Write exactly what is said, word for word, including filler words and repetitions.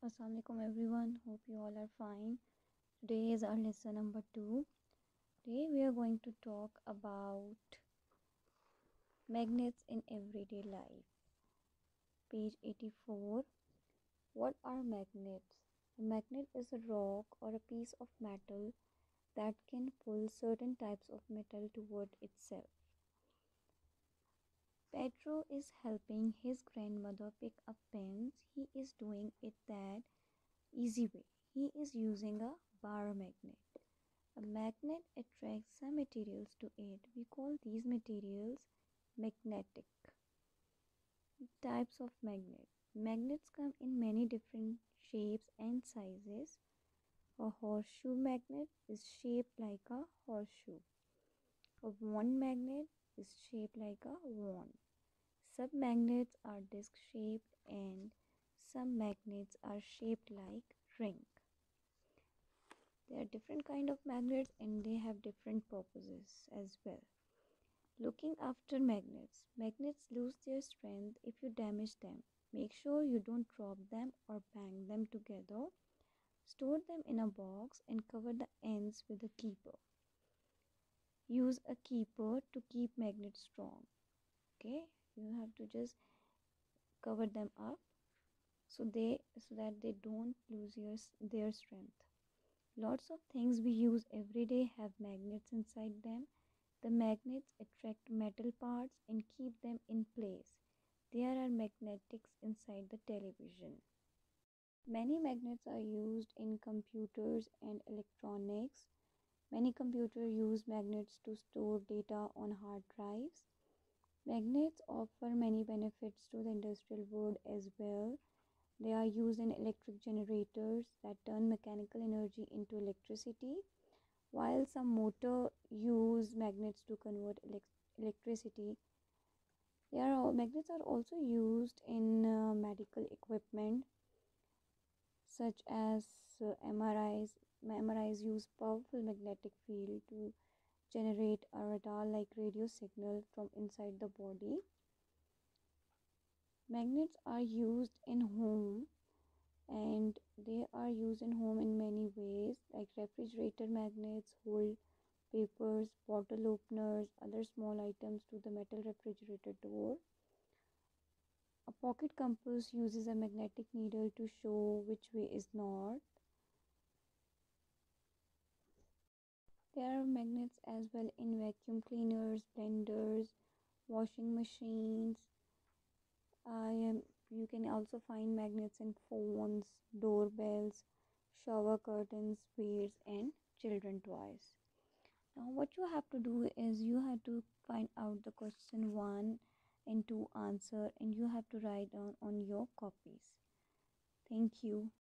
Assalamualaikum everyone. Hope you all are fine. Today is our lesson number two. Today we are going to talk about magnets in everyday life. Page eighty-four. What are magnets? A magnet is a rock or a piece of metal that can pull certain types of metal toward itself. Pedro is helping his grandmother pick up pens. He is doing it that easy way. He is using a bar magnet. A magnet attracts some materials to it. We call these materials magnetic. Types of magnet. Magnets come in many different shapes and sizes. A horseshoe magnet is shaped like a horseshoe. A wand magnet is shaped like a wand. Submagnets are disc shaped and some magnets are shaped like ring. There are different kind of magnets and they have different purposes as well. Looking after magnets. Magnets lose their strength if you damage them. Make sure you don't drop them or bang them together. Store them in a box and cover the ends with a keeper. Use a keeper to keep magnets strong. Okay, you have to just cover them up so they so that they don't lose your, their strength. Lots of things we use every day have magnets inside them. The magnets attract metal parts and keep them in place. There are magnetics inside the television. Many magnets are used in computers and electronics. Many computers use magnets to store data on hard drives. Magnets offer many benefits to the industrial world as well. They are used in electric generators that turn mechanical energy into electricity, while some motors use magnets to convert elect electricity. They are, magnets are also used in uh, medical equipment such as uh, M R Is. M R Is use powerful magnetic field to generate a radar-like radio signal from inside the body. Magnets are used in home and they are used in home in many ways, like refrigerator magnets hold papers, bottle openers, other small items to the metal refrigerator door. A pocket compass uses a magnetic needle to show which way is north. There are magnets as well in vacuum cleaners, blenders, washing machines. I am You can also find magnets in phones, doorbells, shower curtains, beads, and children toys. Now what you have to do is you have to find out the question one and two answer and you have to write down on your copies. Thank you.